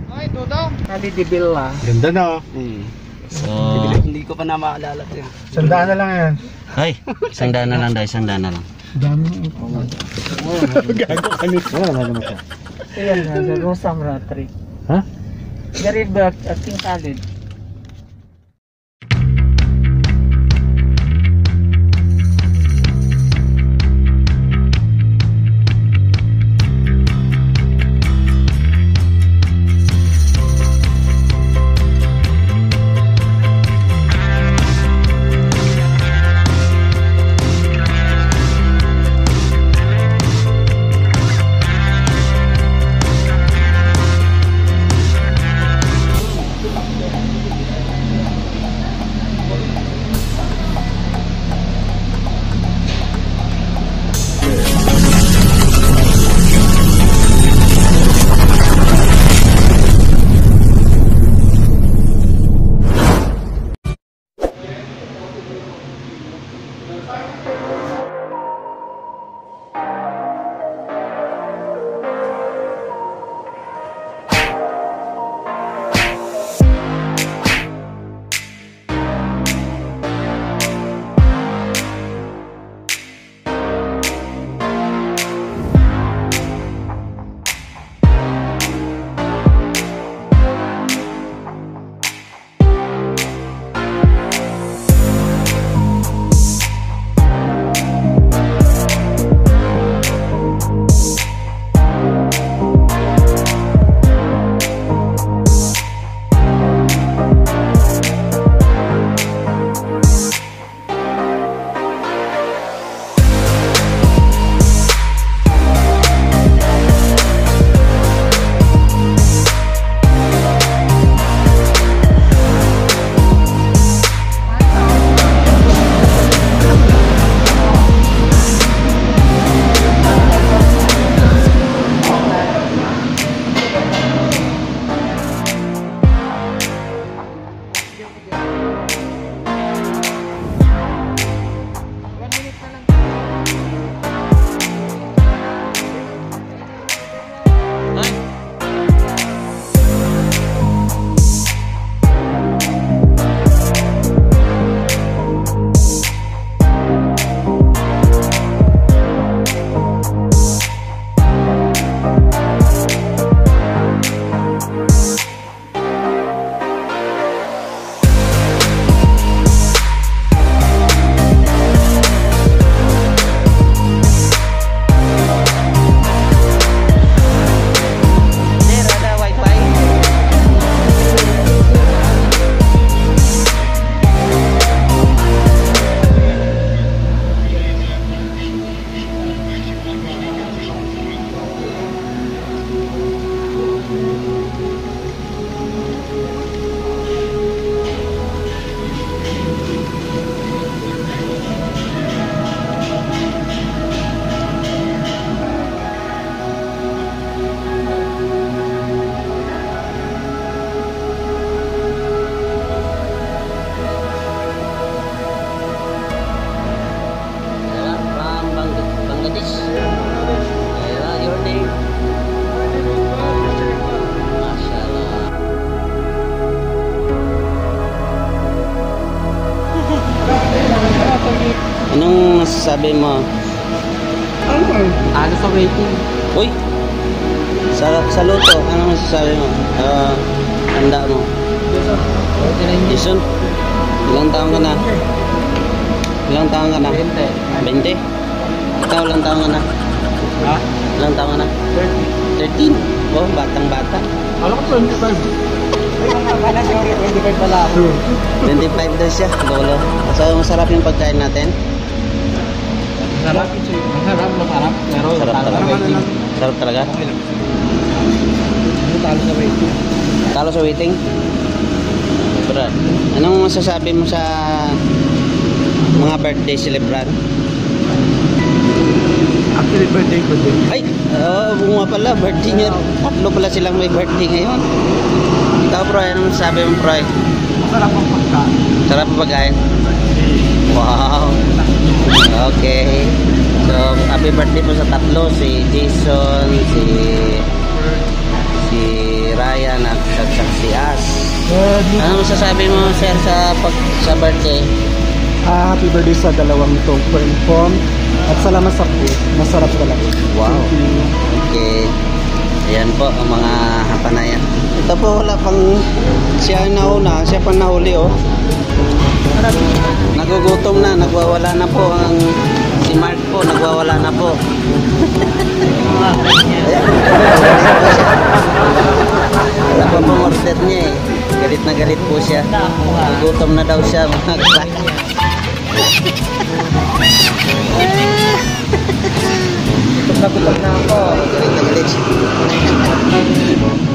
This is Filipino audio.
Ay, Dudong. Kali di Villa. Ganda na. So, Hindi ko pa na maalala ito. Sandaan na lang yan. ay, isang daan na lang dahil isang daan na lang. Dami. Gago kanina. Wala naman siya. Ayan nga, sa Rosam Ratri. Ha? Dari ba at King Khalid? Anong masasabi mo? Ano sa waiting? Uy! Sa luto, anong masasabi mo? Handa mo? Jason? Ilang taon ka na? Ilang taon ka na? 20? Ikaw, ilang taon ka na? Ha? Ilang taon ka na? 13? Oh, batang-bata. Alam ko 25. Akala siya 25 pala ako. 25 daw siya, lolo. So, masarap yung pagkain natin. Masarap. Masarap. Pero Sarap talo talaga. sa waiting. Sarap talaga. Talo sa waiting. Talo sa waiting? Brad, anong masasabi mo sa mga birthday celebrant? Actually, birthday ko din. Ay, bunga pala, birthday niya. Tatlo pala silang may birthday ngayon. Ikaw, Proy, anong masasabi mo, Proy? Masarap ang pagkain. Sarap ang pagkain? Wow. Okay. So, happy birthday po sa tatlo. Si Jason, si Ryan at Ano masasabi mo, sir, sa birthday? Happy birthday sa dalawang to inform. At salamat sa food. Masarap talaga. Wow. Thank you. Okay. Ayan po ang mga hapanayan. Ito po wala pang siya nauna, siya pang nahuli oh. Nagugutom na, nagwawala na po ang si Mark po, nagwawala na po. Ayan. Wala pa pong order niya eh. Galit na galit po siya. Nagugutom na daw siya mga kasama. Gutom na ako. Galit na galit siya.